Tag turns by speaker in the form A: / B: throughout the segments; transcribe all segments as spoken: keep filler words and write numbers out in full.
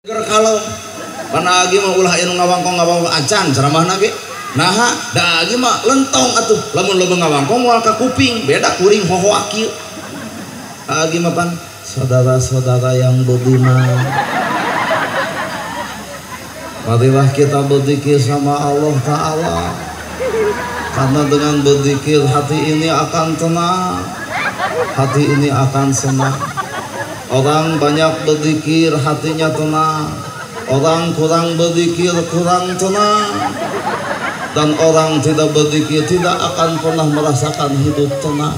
A: kalau karena lagi mah ulah anu ngawangkong ngawangkong acan ceramahna ge nah da lagi mah lentong atuh lamun loba ngawangkong moal ka kuping beda kuring hohoak kieu lagi mah pan saudara-saudara yang budiman marilah kita berzikir sama Allah Ta'ala karena dengan berzikir hati ini akan tenang, hati ini akan senang. Orang banyak berzikir hatinya tenang, orang kurang berzikir kurang tenang, dan orang tidak berzikir tidak akan pernah merasakan hidup tenang.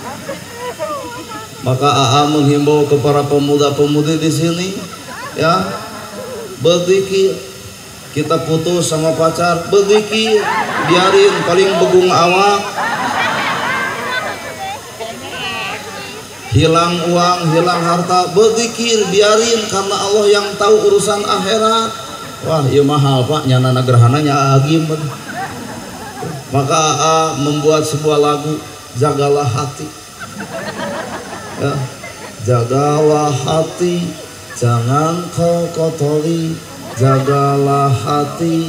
A: Maka A A menghimbau kepada pemuda-pemudi di sini, ya, berzikir. Kita putus sama pacar, berzikir, biarin paling begung awak, hilang uang, hilang harta, berzikir, biarin karena Allah yang tahu urusan akhirat. Wah, iya mahal pak, nyana gerhananya agim. Maka A A membuat sebuah lagu, jagalah hati, ya, jagalah hati, jangan kau kotori. Jagalah hati,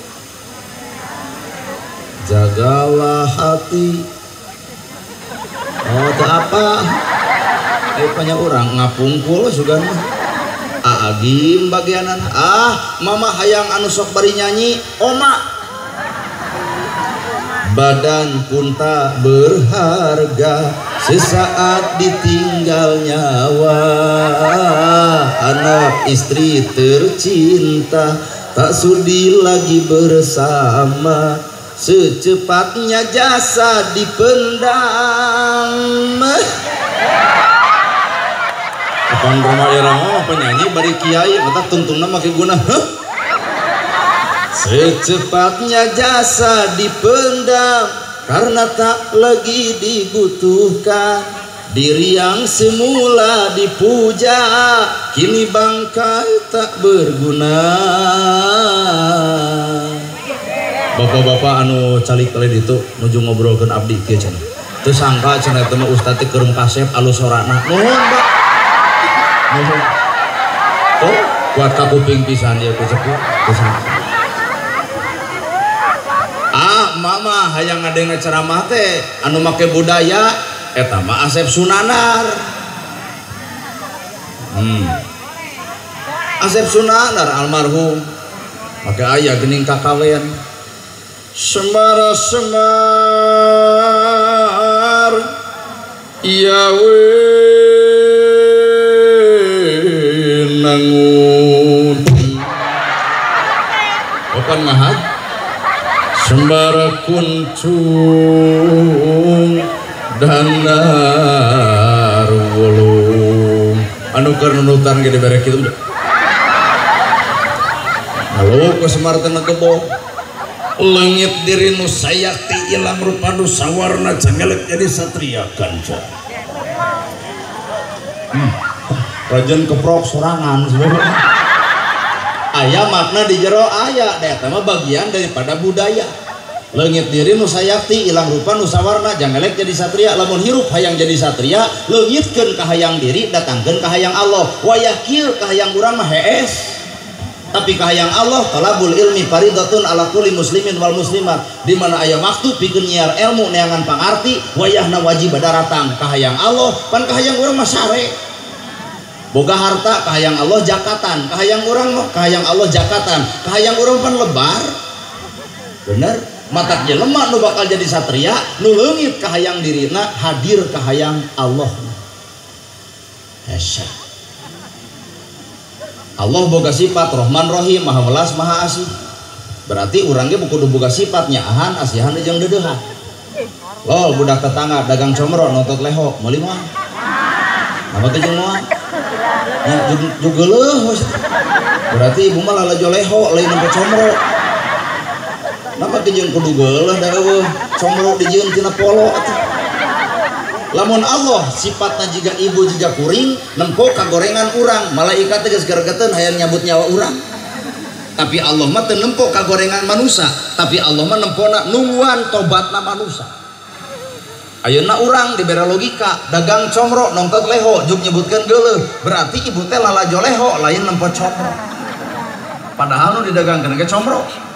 A: jagalah hati. Oh, itu apa? Eh, banyak orang ngapungkul juga mah. Agim bagianan. Ah, mama hayang anu sok bari nyanyi, oma. Badan pun tak berharga, sesaat ditinggal nyawa. Anak istri tercinta tak sudi lagi bersama, secepatnya jasa dipendam. Kapan rumah irama penyanyi bari kiai mata tuntungna make guna huh? Secepatnya jasa dipendam karena tak lagi dibutuhkan. Diri yang semula dipuja kini bangkai tak berguna. Bapak-bapak anu calik kali itu nuju ngobrolkeun abdi kieu cenah. Teu sangka cenah teh ustaz teh keur kasep alus sorana. Nuhun, Pak. Nuhun. Tuh, kuat ka kuping pisan ieu ku sepuh. Teu sangka. Ah, mama hayang ngadenge ceramah teh anu make budaya eta mah Asep Sunanar. Hmm. Asep Sunanar almarhum make aya geuning kakawen. Semar semar iya we nangun. Opan mahad sembara kuncung danar wolung anu keur nunutan ge dibere kitu. Halo ku semar teh ngebog leungit diri nu sayakti ilang rupa nu sawarna cangelek jadi satria kanca. Hmm. Rajen keprok sorangan sebenarnya. Aya makna di jero aya eta mah bagian daripada budaya. Leungit diri nu sayakti ilang rupa nu sawarna jangelek jadi satria. Lamun hirup hayang jadi satria leungitkeun ka hayang diri datangkeun ka hayang Allah. Wayah kieu ka hayang urang mah hees. Tapi ka hayang Allah talabul ilmi faridatun ala kulli muslimin wal muslimat. Di mana aya waktu pikeun nyiar ilmu neangan pangarti wayahna wajib daratang ka hayang Allah pan ka hayang urang mah sare. Boga harta ka hayang Allah jakatan, ka hayang urang mah ka hayang Allah jakatan, ka hayang urang pan lebar. Bener? Matak jelema nu bakal jadi satria nu leungit ka hayang dirina hadir ka hayang Allah. Esa. Allah boga sifat Rahman Rahim Maha Welas Maha Asih. Berarti urang ge kudu boga sifat nyaahan asihan jeung deudeuhan. Lol budak tetangga dagang comro nontot leho meuli moal. Apa teh jeung moal? Nya jugeuleuh. Berarti ibu mah lalajo leho lain nempo comro. Napa teh jeung kudu geuleuh da eueuh comro dijieun tina polo atuh. Lamun Allah sifatna jiga ibu jiga kuring nempo kagorengan urang malaikat teh geus geregeteun hayang nyabut nyawa urang. Tapi Allah mah teu nempo kagorengan manusia, tapi Allah mah nempona nungguan tobatna manusia. Ayeuna urang dibere logika dagang comro nongtot leho juk nyebutkeun geuleuh berarti ibu teh lalajo leho lain nempo comro.
B: padahal nu didagangkeun ge combro